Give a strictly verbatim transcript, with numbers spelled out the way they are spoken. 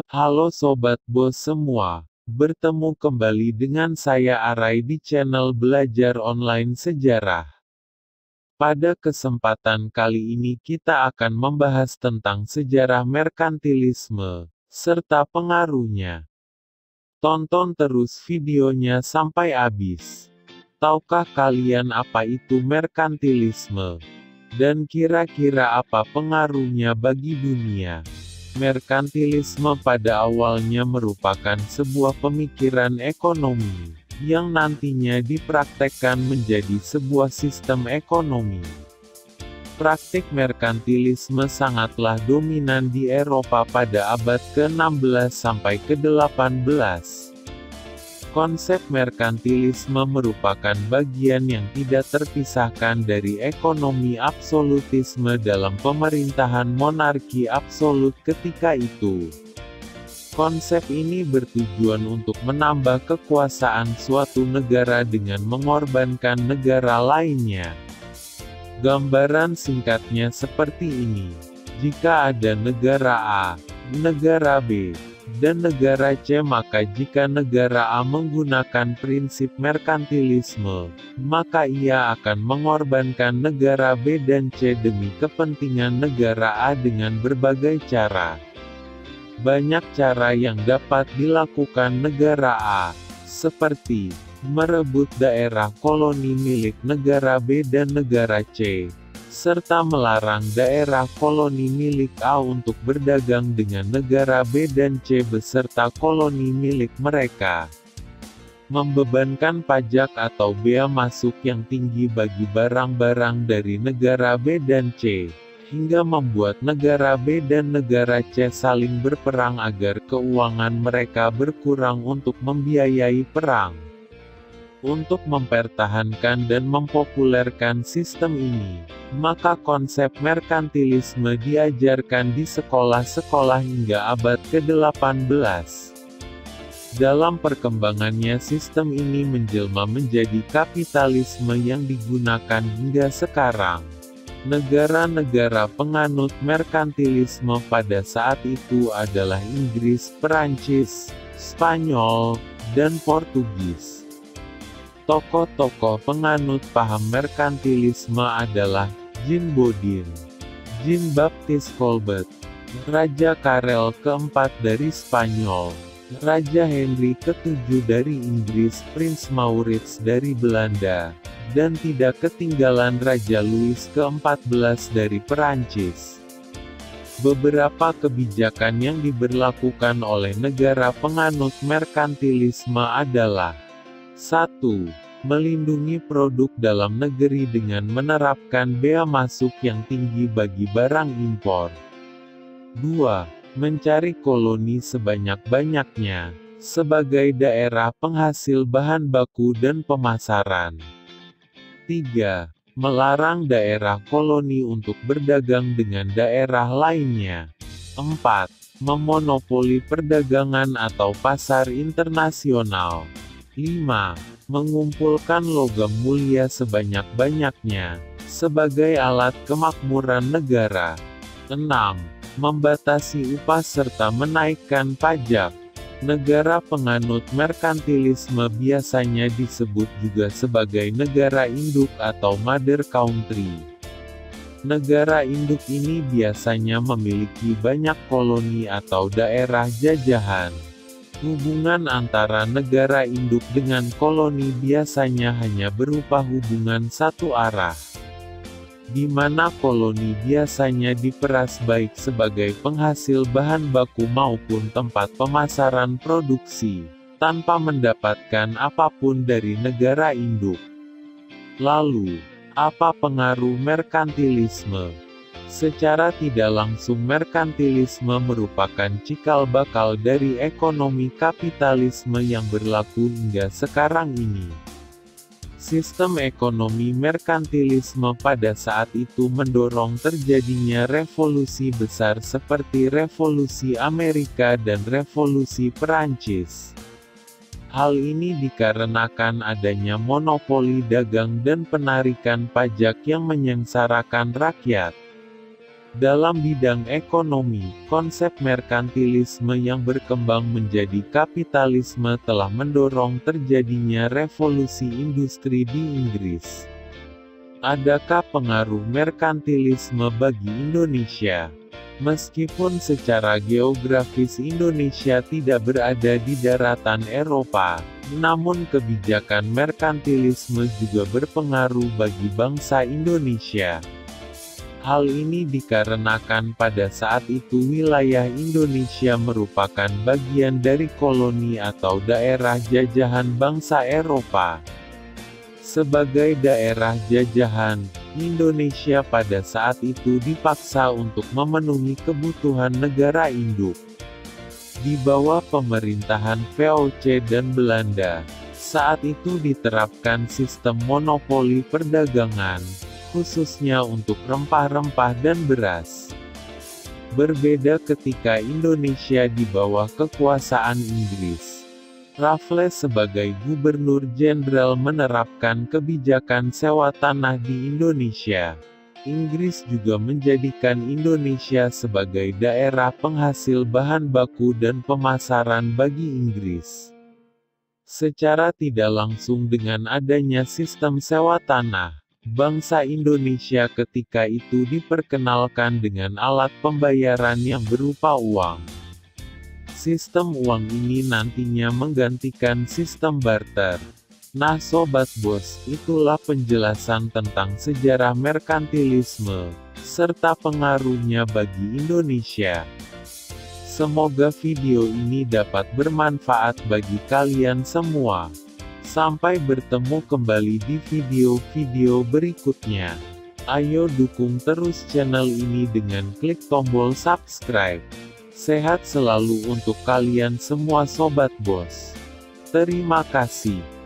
Halo Sobat Bos semua, bertemu kembali dengan saya Arai di channel Belajar Online Sejarah. Pada kesempatan kali ini kita akan membahas tentang sejarah merkantilisme, serta pengaruhnya. Tonton terus videonya sampai habis. Tahukah kalian apa itu merkantilisme? Dan kira-kira apa pengaruhnya bagi dunia? Merkantilisme pada awalnya merupakan sebuah pemikiran ekonomi, yang nantinya dipraktekkan menjadi sebuah sistem ekonomi. Praktik merkantilisme sangatlah dominan di Eropa pada abad ke enam belas sampai ke delapan belas. Konsep merkantilisme merupakan bagian yang tidak terpisahkan dari ekonomi absolutisme dalam pemerintahan monarki absolut ketika itu. Konsep ini bertujuan untuk menambah kekuasaan suatu negara dengan mengorbankan negara lainnya. Gambaran singkatnya seperti ini. Jika ada negara A, negara B, dan negara C, maka jika negara A menggunakan prinsip merkantilisme, maka ia akan mengorbankan negara B dan C demi kepentingan negara A dengan berbagai cara. Banyak cara yang dapat dilakukan negara A, seperti merebut daerah koloni milik negara B dan negara C, serta melarang daerah koloni milik A untuk berdagang dengan negara B dan C beserta koloni milik mereka. Membebankan pajak atau bea masuk yang tinggi bagi barang-barang dari negara B dan C, hingga membuat negara B dan negara C saling berperang agar keuangan mereka berkurang untuk membiayai perang. Untuk mempertahankan dan mempopulerkan sistem ini, maka konsep merkantilisme diajarkan di sekolah-sekolah hingga abad ke delapan belas. Dalam perkembangannya sistem ini menjelma menjadi kapitalisme yang digunakan hingga sekarang. Negara-negara penganut merkantilisme pada saat itu adalah Inggris, Perancis, Spanyol, dan Portugis. Tokoh-tokoh penganut paham merkantilisme adalah Jean Bodin, Jean-Baptiste Colbert, Raja Karel keempat dari Spanyol, Raja Henry ketujuh dari Inggris, Prince Maurits dari Belanda, dan tidak ketinggalan Raja Louis keempat belas dari Perancis. Beberapa kebijakan yang diberlakukan oleh negara penganut merkantilisme adalah: satu. Melindungi produk dalam negeri dengan menerapkan bea masuk yang tinggi bagi barang impor. dua. Mencari koloni sebanyak-banyaknya, sebagai daerah penghasil bahan baku dan pemasaran. tiga. Melarang daerah koloni untuk berdagang dengan daerah lainnya. empat. Memonopoli perdagangan atau pasar internasional. lima. Mengumpulkan logam mulia sebanyak-banyaknya, sebagai alat kemakmuran negara. enam. Membatasi upah serta menaikkan pajak. Negara penganut merkantilisme biasanya disebut juga sebagai negara induk atau mother country. Negara induk ini biasanya memiliki banyak koloni atau daerah jajahan. Hubungan antara negara induk dengan koloni biasanya hanya berupa hubungan satu arah, di mana koloni biasanya diperas baik sebagai penghasil bahan baku maupun tempat pemasaran produksi, tanpa mendapatkan apapun dari negara induk. Lalu, apa pengaruh merkantilisme? Secara tidak langsung merkantilisme merupakan cikal bakal dari ekonomi kapitalisme yang berlaku hingga sekarang ini. Sistem ekonomi merkantilisme pada saat itu mendorong terjadinya revolusi besar seperti Revolusi Amerika dan Revolusi Perancis. Hal ini dikarenakan adanya monopoli dagang dan penarikan pajak yang menyengsarakan rakyat. Dalam bidang ekonomi, konsep merkantilisme yang berkembang menjadi kapitalisme telah mendorong terjadinya revolusi industri di Inggris. Adakah pengaruh merkantilisme bagi Indonesia? Meskipun secara geografis Indonesia tidak berada di daratan Eropa, namun kebijakan merkantilisme juga berpengaruh bagi bangsa Indonesia. Hal ini dikarenakan pada saat itu wilayah Indonesia merupakan bagian dari koloni atau daerah jajahan bangsa Eropa. Sebagai daerah jajahan, Indonesia pada saat itu dipaksa untuk memenuhi kebutuhan negara induk. Di bawah pemerintahan V O C dan Belanda, saat itu diterapkan sistem monopoli perdagangan, khususnya untuk rempah-rempah dan beras. Berbeda ketika Indonesia di bawah kekuasaan Inggris. Raffles sebagai Gubernur Jenderal menerapkan kebijakan sewa tanah di Indonesia. Inggris juga menjadikan Indonesia sebagai daerah penghasil bahan baku dan pemasaran bagi Inggris. Secara tidak langsung dengan adanya sistem sewa tanah, bangsa Indonesia ketika itu diperkenalkan dengan alat pembayaran yang berupa uang. Sistem uang ini nantinya menggantikan sistem barter. Nah Sobat Bos, itulah penjelasan tentang sejarah merkantilisme, serta pengaruhnya bagi Indonesia. Semoga video ini dapat bermanfaat bagi kalian semua. Sampai bertemu kembali di video-video berikutnya. Ayo dukung terus channel ini dengan klik tombol subscribe. Sehat selalu untuk kalian semua Sobat Bos. Terima kasih.